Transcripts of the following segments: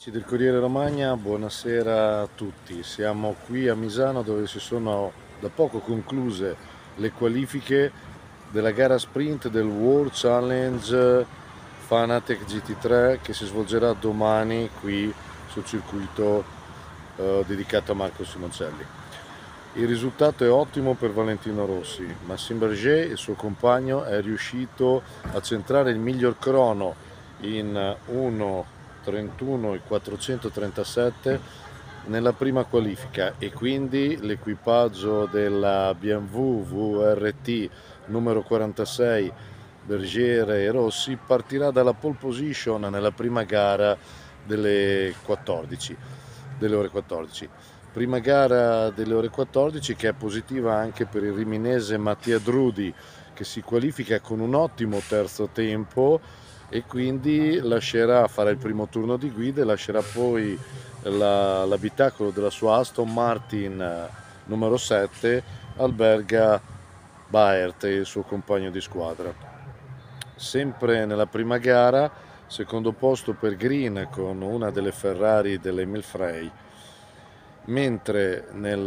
Del Corriere Romagna, buonasera a tutti. Siamo qui a Misano dove si sono da poco concluse le qualifiche della gara sprint del World Challenge Fanatec GT3 che si svolgerà domani qui sul circuito dedicato a Marco Simoncelli. Il risultato è ottimo per Valentino Rossi. Maxime Berger, il suo compagno, è riuscito a centrare il miglior crono in 1:31 e 437 nella prima qualifica e quindi l'equipaggio della BMW VRT numero 46 Bergere e Rossi partirà dalla pole position nella prima gara delle ore 14. Prima gara delle ore 14 che è positiva anche per il riminese Mattia Drudi che si qualifica con un ottimo terzo tempo e quindi farà il primo turno di guida e lascerà poi l'abitacolo della sua Aston Martin numero 7 alberga Baert e il suo compagno di squadra. Sempre nella prima gara, secondo posto per Green con una delle Ferrari dell'Emil Frey, mentre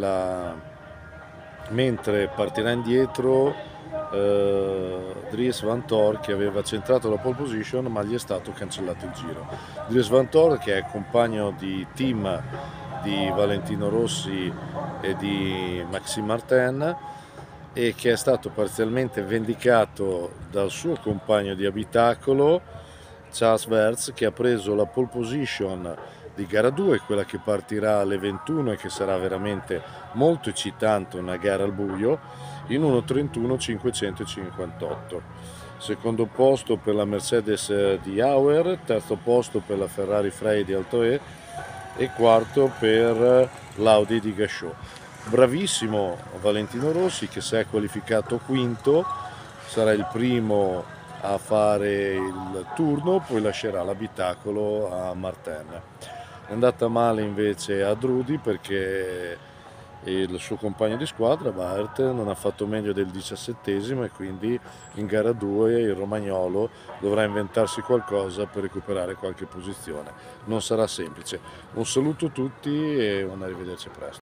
partirà indietro Dries Van Tor che aveva centrato la pole position ma gli è stato cancellato il giro. Dries Van Tor, che è compagno di team di Valentino Rossi e di Maxime Martin e che è stato parzialmente vendicato dal suo compagno di abitacolo Charles Verts, che ha preso la pole position di gara 2, quella che partirà alle 21 e che sarà veramente molto eccitante, una gara al buio, in 1:31.558. Secondo posto per la Mercedes di Auer, terzo posto per la Ferrari Frey di Altoe e quarto per l'Audi di Gachot. Bravissimo Valentino Rossi che si è qualificato quinto, sarà il primo a fare il turno, poi lascerà l'abitacolo a Martin. È andata male invece a Drudi perché il suo compagno di squadra, Baert, non ha fatto meglio del 17esimo e quindi in gara 2 il romagnolo dovrà inventarsi qualcosa per recuperare qualche posizione. Non sarà semplice. Un saluto a tutti e un arrivederci presto.